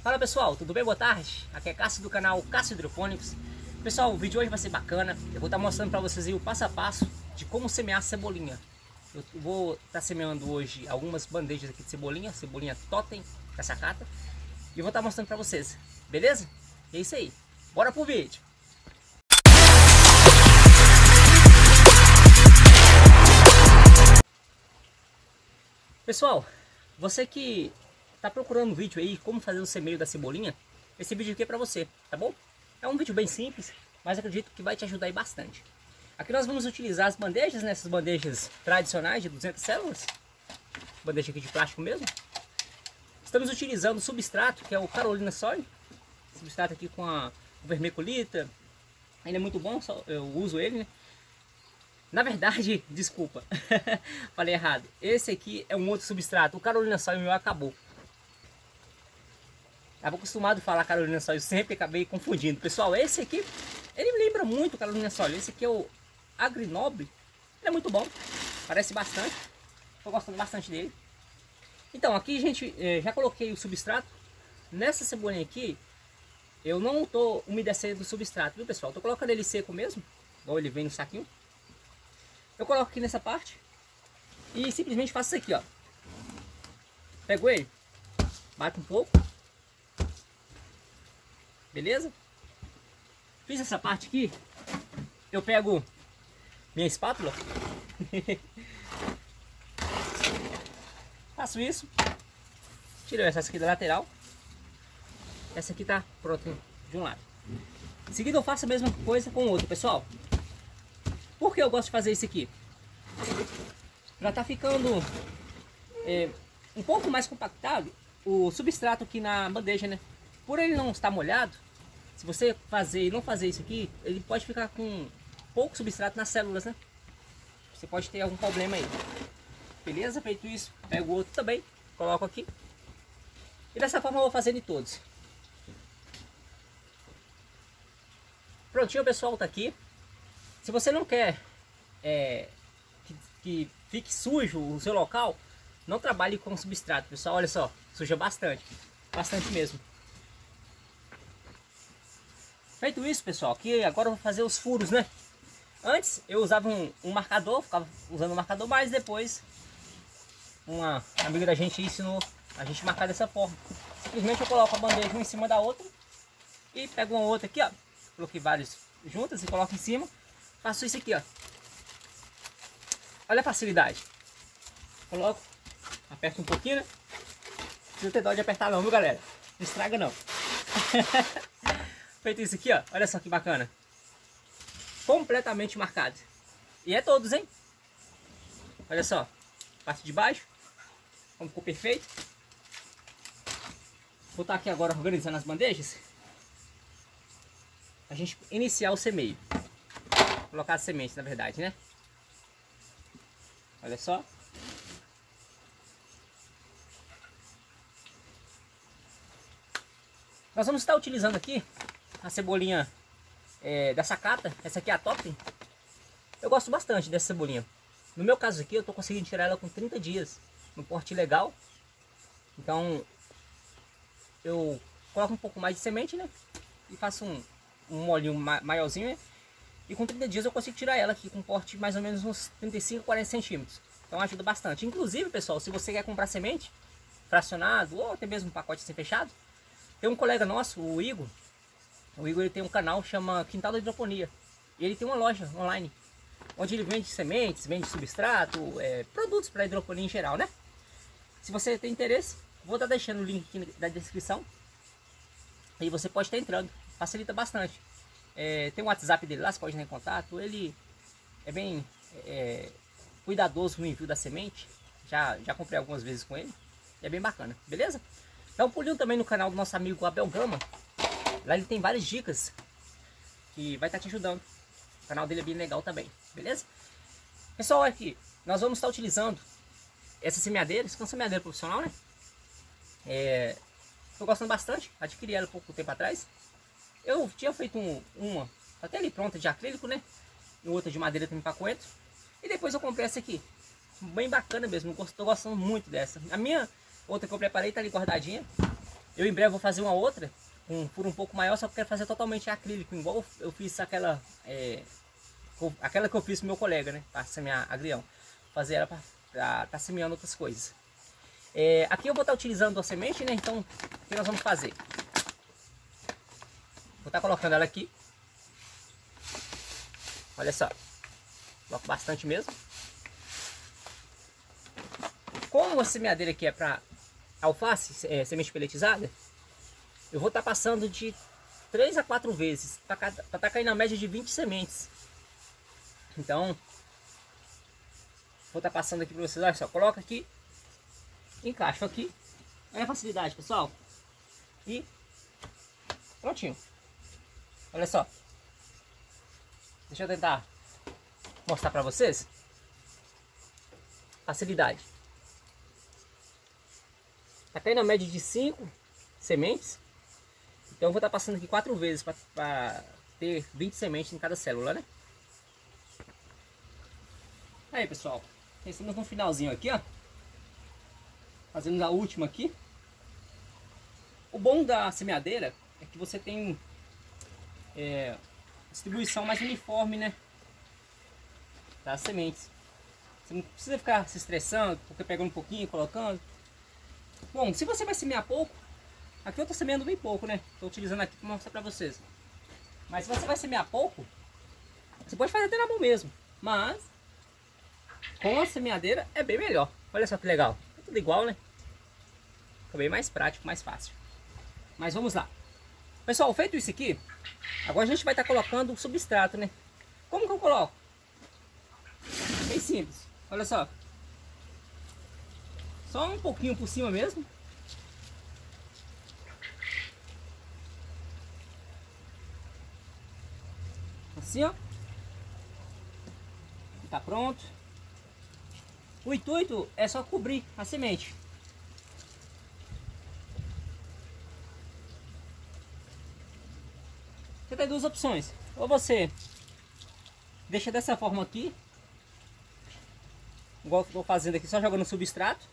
Fala pessoal, tudo bem? Boa tarde. Aqui é Cássio do canal Cássio Hidropônicos. Pessoal, o vídeo de hoje vai ser bacana. Eu vou estar mostrando para vocês aí o passo a passo de como semear cebolinha. Eu vou estar semeando hoje algumas bandejas aqui de cebolinha, cebolinha totem, caçacata. E eu vou estar mostrando para vocês, beleza? É isso aí, bora pro vídeo! Pessoal, você que tá procurando um vídeo aí, como fazer o semeio da cebolinha, esse vídeo aqui é pra você, tá bom? É um vídeo bem simples, mas acredito que vai te ajudar aí bastante. Aqui nós vamos utilizar as bandejas, né? Essas bandejas tradicionais de 200 células, bandeja aqui de plástico mesmo. Estamos utilizando o substrato, que é o Carolina Soil, substrato aqui com a vermiculita. Ele é muito bom, eu uso ele, né? Na verdade, desculpa, falei errado. Esse aqui é um outro substrato, o Carolina Soil meu acabou. Estava acostumado a falar Carolina Soil, sempre acabei confundindo. Pessoal, esse aqui, ele me lembra muito o Carolina Soil. Esse aqui é o Agrinobre. Ele é muito bom, parece bastante. Estou gostando bastante dele. Então, aqui, gente, já coloquei o substrato. Nessa cebolinha aqui, eu não estou umedecendo o substrato, viu, pessoal? Estou colocando ele seco mesmo, igual ele vem no saquinho. Eu coloco aqui nessa parte e simplesmente faço isso aqui, ó. Pego ele, bato um pouco. Beleza? Fiz essa parte aqui, eu pego minha espátula, faço isso, tiro essa aqui da lateral, essa aqui tá pronta de um lado. Em seguida eu faço a mesma coisa com o outro, pessoal. Por que eu gosto de fazer isso aqui? Já tá ficando um pouco mais compactado o substrato aqui na bandeja, né? Por ele não estar molhado, se você fazer e não fazer isso aqui, ele pode ficar com pouco substrato nas células, né? Você pode ter algum problema aí. Beleza? Feito isso, pego o outro também, coloco aqui. E dessa forma eu vou fazendo em todos. Prontinho, pessoal, tá aqui. Se você não quer que fique sujo o seu local, não trabalhe com substrato, pessoal. Olha só, suja bastante, bastante mesmo. Feito isso, pessoal, aqui agora eu vou fazer os furos, né? Antes eu usava um marcador, ficava usando um marcador, mas depois uma amiga da gente ensinou a gente marcar dessa forma. Simplesmente eu coloco a bandeja uma em cima da outra e pego uma outra aqui, ó. Coloquei vários juntas e coloco em cima. Faço isso aqui, ó. Olha a facilidade. Coloco, aperto um pouquinho, né? Não precisa ter dó de apertar não, viu, galera? Não estraga não. Feito isso aqui, ó. Olha só que bacana. Completamente marcado. E é todos, hein? Olha só. Parte de baixo. Como ficou perfeito. Vou estar aqui agora organizando as bandejas. A gente iniciar o semeio. Colocar as sementes, na verdade, né? Olha só. Nós vamos estar utilizando aqui a cebolinha da Sakata. Essa aqui é a Totem. Eu gosto bastante dessa cebolinha. No meu caso aqui, eu estou conseguindo tirar ela com 30 dias. No porte legal. Então, eu coloco um pouco mais de semente, né? E faço um molhinho maiorzinho, né? E com 30 dias eu consigo tirar ela aqui com um porte mais ou menos uns 35, 40 centímetros. Então ajuda bastante. Inclusive, pessoal, se você quer comprar semente fracionado ou até mesmo um pacote assim fechado, tem um colega nosso, o Igor. O Igor, ele tem um canal que chama Quintal da Hidroponia. E ele tem uma loja online, onde ele vende sementes, vende substrato, produtos para hidroponia em geral, né? Se você tem interesse, vou estar deixando o link aqui na descrição. E você pode estar entrando. Facilita bastante. Tem um WhatsApp dele lá, você pode entrar em contato. Ele é bem cuidadoso no envio da semente. Já comprei algumas vezes com ele. É bem bacana, beleza? Dá um pulinho também no canal do nosso amigo Abel Gama. Lá ele tem várias dicas que vai estar te ajudando. O canal dele é bem legal também, beleza? Pessoal, aqui nós vamos estar utilizando essa semeadeira. Isso é uma semeadeira profissional, né? Estou gostando bastante. Adquiri ela pouco tempo atrás. Eu tinha feito uma até ali pronta de acrílico, né? E outra de madeira também para coentro. E depois eu comprei essa aqui. Bem bacana mesmo. Estou gostando muito dessa. A minha outra que eu preparei tá ali guardadinha. Eu em breve vou fazer uma outra, com um furo um pouco maior, só que eu quero fazer totalmente acrílico, igual eu fiz aquela que eu fiz pro meu colega, né? Para semear agrião. Fazer ela para tá semeando outras coisas. Aqui eu vou estar utilizando a semente, né? Então, o que nós vamos fazer? Vou estar colocando ela aqui. Olha só. Coloco bastante mesmo. Como a semeadeira aqui é para alface, semente peletizada, eu vou estar passando de 3 a 4 vezes. Para estar caindo na média de 20 sementes. Então, vou estar passando aqui para vocês. Olha só, coloca aqui. Encaixo aqui. Olha a facilidade, pessoal. E prontinho. Olha só. Deixa eu tentar mostrar para vocês. Facilidade. Tá caindo na média de 5 sementes. Então eu vou estar passando aqui 4 vezes para ter 20 sementes em cada célula, né? Aí, pessoal. Estamos no finalzinho aqui, ó. Fazendo a última aqui. O bom da semeadeira é que você tem distribuição mais uniforme, né? Das sementes. Você não precisa ficar se estressando, porque pegando um pouquinho, colocando. Bom, se você vai semear pouco, aqui eu tô semeando bem pouco, né? Tô utilizando aqui para mostrar para vocês. Mas se você vai semear pouco, você pode fazer até na mão mesmo. Mas com a semeadeira é bem melhor. Olha só que legal. É tudo igual, né? Fica bem mais prático, mais fácil. Mas vamos lá. Pessoal, feito isso aqui, agora a gente vai estar colocando o substrato, né? Como que eu coloco? Bem simples. Olha só. Só um pouquinho por cima mesmo. Assim, ó. Tá pronto. O intuito é só cobrir a semente. Você tem duas opções. Ou você deixa dessa forma aqui, igual eu estou fazendo aqui, só jogando o substrato.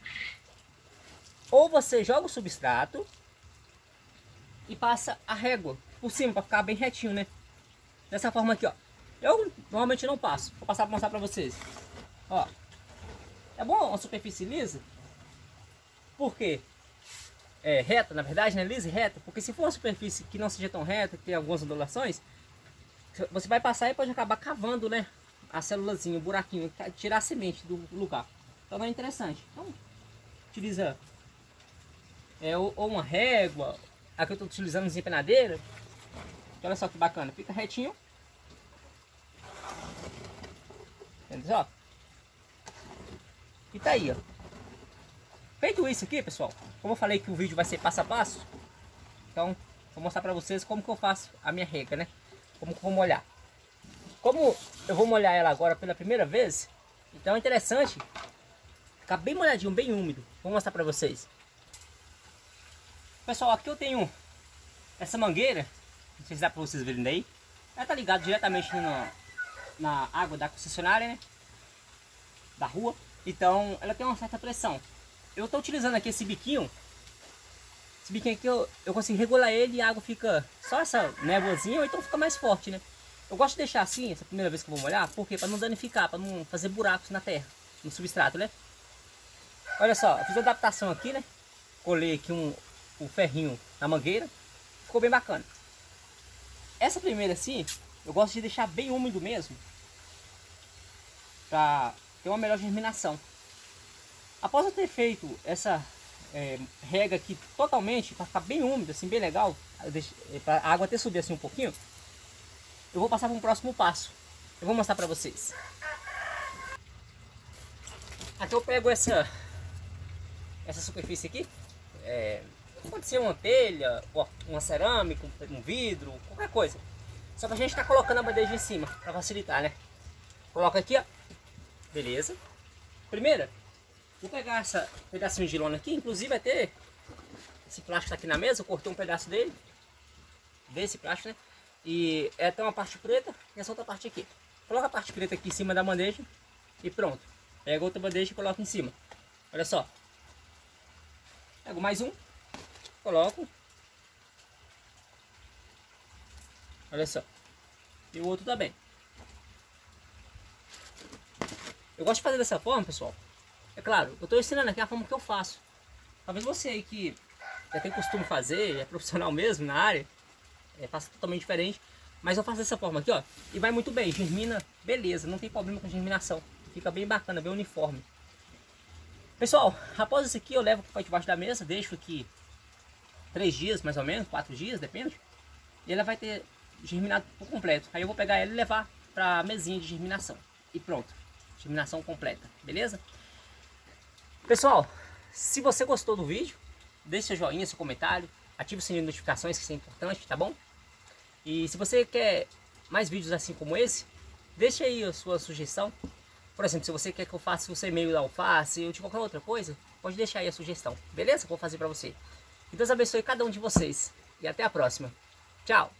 Ou você joga o substrato e passa a régua por cima para ficar bem retinho, né? Dessa forma aqui, ó. Eu normalmente não passo. Vou passar para mostrar para vocês. Ó. É bom uma superfície lisa. Por quê? Reta, na verdade, né? Lisa e reta. Porque se for uma superfície que não seja tão reta, que tem algumas ondulações, você vai passar e pode acabar cavando, né? A célulazinha, o buraquinho, tirar a semente do lugar. Então não é interessante. Então, utiliza ou uma régua. Aqui eu estou utilizando desempenadeira. Olha só que bacana. Fica retinho. Entendeu? E tá aí, ó. Feito isso aqui, pessoal, como eu falei que o vídeo vai ser passo a passo, então vou mostrar pra vocês como que eu faço a minha rega, né? Como que eu vou molhar. Como eu vou molhar ela agora pela primeira vez, então é interessante ficar bem molhadinho, bem úmido. Vou mostrar pra vocês. Pessoal, aqui eu tenho essa mangueira, não sei se dá pra vocês verem daí. Ela tá ligada diretamente na água da concessionária, né? Da rua. Então ela tem uma certa pressão. Eu estou utilizando aqui esse biquinho. Esse biquinho aqui eu consigo regular ele e a água fica só essa névoazinha, ou então fica mais forte, né? Eu gosto de deixar assim, essa primeira vez que eu vou molhar, porque para não danificar, para não fazer buracos na terra, no substrato, né? Olha só, eu fiz a adaptação aqui, né? Colei aqui o ferrinho na mangueira. Ficou bem bacana. Essa primeira assim, eu gosto de deixar bem úmido mesmo, para ter uma melhor germinação. Após eu ter feito essa rega aqui totalmente, para ficar bem úmido, assim, bem legal, para a água até subir assim um pouquinho, eu vou passar para um próximo passo. Eu vou mostrar para vocês. Aqui eu pego essa superfície aqui, pode ser uma telha, uma cerâmica, um vidro, qualquer coisa. Só que a gente está colocando a bandeja em cima, para facilitar, né? Coloca aqui, ó. Beleza. Primeiro, vou pegar esse pedacinho de lona aqui, inclusive até esse plástico tá aqui na mesa, eu cortei um pedaço dele, desse plástico, né? E tem uma parte preta e essa outra parte aqui. Coloca a parte preta aqui em cima da bandeja e pronto. Pega outra bandeja e coloca em cima. Olha só. Pego mais um. coloco. Olha só. E o outro também. Eu gosto de fazer dessa forma, pessoal. É claro, eu estou ensinando aqui a forma que eu faço. Talvez você aí que já tem costume de fazer, é profissional mesmo na área, faça totalmente diferente. Mas eu faço dessa forma aqui, ó. E vai muito bem, germina, beleza, não tem problema com germinação. Fica bem bacana, bem uniforme. Pessoal, após isso aqui eu levo para debaixo da mesa, deixo aqui 3 dias mais ou menos, 4 dias, depende. E ela vai ter germinado por completo. Aí eu vou pegar ela e levar para a mesinha de germinação. E pronto, germinação completa, beleza? Pessoal, se você gostou do vídeo, deixe seu joinha, seu comentário, ative o sininho de notificações, que isso é importante, tá bom? E se você quer mais vídeos assim como esse, deixe aí a sua sugestão. Por exemplo, se você quer que eu faça o semeio da alface ou de qualquer outra coisa, pode deixar aí a sugestão, beleza? Que eu vou fazer pra você. Que Deus abençoe cada um de vocês. E até a próxima. Tchau!